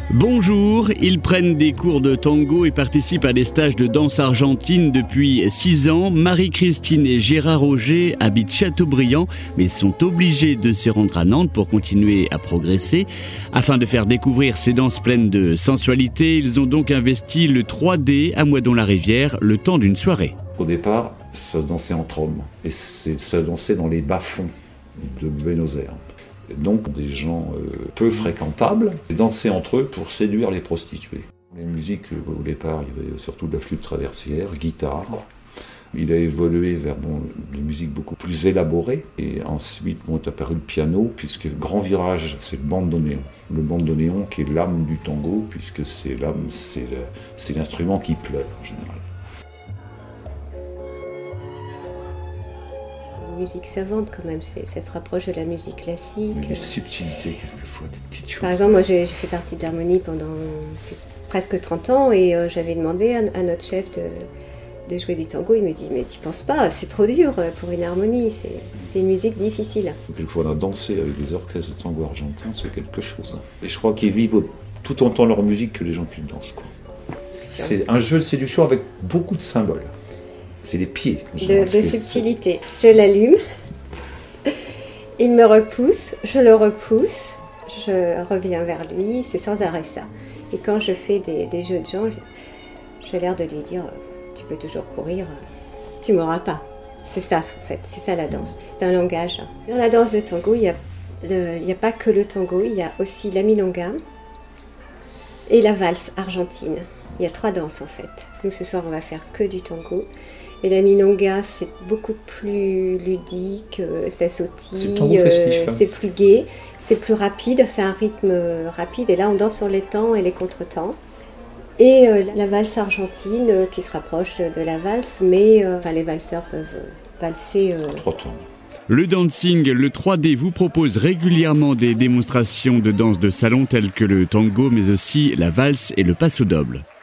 Bonjour, ils prennent des cours de tango et participent à des stages de danse argentine depuis 6 ans. Marie-Christine et Gérard Auger habitent Châteaubriand, mais sont obligés de se rendre à Nantes pour continuer à progresser. Afin de faire découvrir ces danses pleines de sensualité, ils ont donc investi le 3D à Moidon-la-Rivière le temps d'une soirée. Au départ, ça se dansait entre hommes, et ça se dansait dans les bas-fonds de Buenos Aires. Donc des gens peu fréquentables dansaient entre eux pour séduire les prostituées. Les musiques, au départ, il y avait surtout de la flûte traversière, guitare. Il a évolué vers des musiques beaucoup plus élaborées. Et ensuite est apparu le piano, puisque le grand virage, c'est le bandoneon. Le bandoneon qui est l'âme du tango, puisque c'est l'instrument qui pleure en général. Musique savante quand même, ça se rapproche de la musique classique. Des subtilités quelquefois, des petites choses. Par exemple, moi j'ai fait partie de l'harmonie pendant presque 30 ans et j'avais demandé à notre chef de jouer du tango. Il me dit mais tu penses pas, c'est trop dur pour une harmonie, c'est une musique difficile. Quelquefois on a dansé avec des orchestres de tango argentin, c'est quelque chose. Et je crois qu'ils vivent tout autant leur musique que les gens qui dansent, quoi. C'est un jeu de séduction avec beaucoup de symboles. C'est les pieds. De subtilité. Je l'allume, il me repousse, je le repousse, je reviens vers lui, c'est sans arrêt ça. Et quand je fais des jeux de gens, j'ai l'air de lui dire « tu peux toujours courir, tu m'auras pas ». C'est ça en fait, c'est ça la danse, c'est un langage. Dans la danse de tango, il n'y a pas que le tango, il y a aussi la milonga et la valse argentine. Il y a 3 danses en fait. Nous ce soir on va faire que du tango. Et la milonga, c'est beaucoup plus ludique, ça sautille, c'est plus gai, c'est plus rapide, c'est un rythme rapide. Et là, on danse sur les temps et les contretemps. Et la valse argentine qui se rapproche de la valse, mais les valseurs peuvent valser. 3 temps. Le dancing, le 3D vous propose régulièrement des démonstrations de danse de salon telles que le tango, mais aussi la valse et le paso doble.